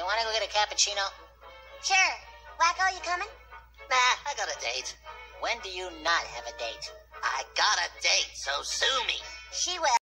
want to go get a cappuccino? Sure. Wacko, you coming? Nah, I got a date. When do you not have a date? I got a date, so sue me. She will.